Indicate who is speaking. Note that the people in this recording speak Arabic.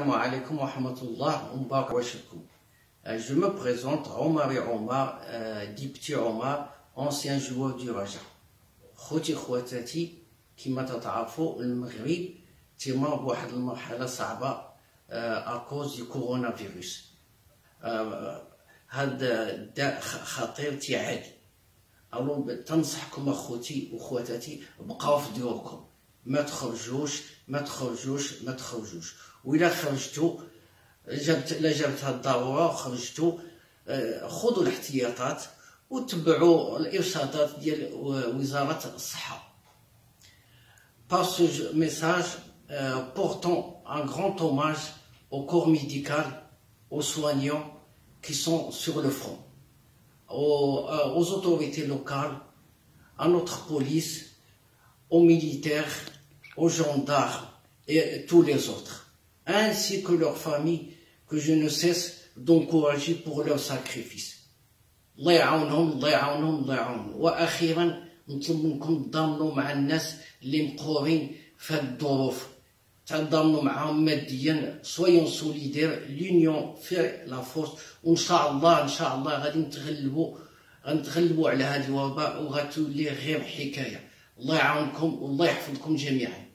Speaker 1: Assalamu alaikum wa rahmatullah wa barakatuh. Je me présente, Omar et Omar, dit Petit Omar, ancien joueur du Raja. خوتي خواتاتي كما تتعرفوا المغرب تيمر بواحد المرحلة صعبة أكوز دو كورونا فيروس. هذا الداء خطير تيعادي. ألو تنصحكم أخوتي وخواتاتي بقاو في ديوركم، ما تخرجوش ما تخرجوش ما تخرجوش، وإلا خرجتوا جابتها الضرورة وخرجتوا خذوا الاحتياطات وتبعوا الإرشادات ديال وزارة الصحة. Par ce message, portons un grand hommage au corps médical, aux soignants qui sont sur le front, aux autorités locales, à notre police, aux militaires, aux gendarmes et tous les autres, ainsi que leurs familles que je ne cesse d'encourager pour leur sacrifice. الله يعاونهم الله يعاونهم الله يعاونهم. واخيرا نطلب منكم تضامنوا مع الناس اللي مقهورين في هذه الظروف، تضامنوا معهم ماديا. سويون سوليدير، لونيون في لا فورس، وان شاء الله غادي نتغلبوا على هذه الوباء وغتولي غير حكايه. الله يعاونكم والله يحفظكم جميعا.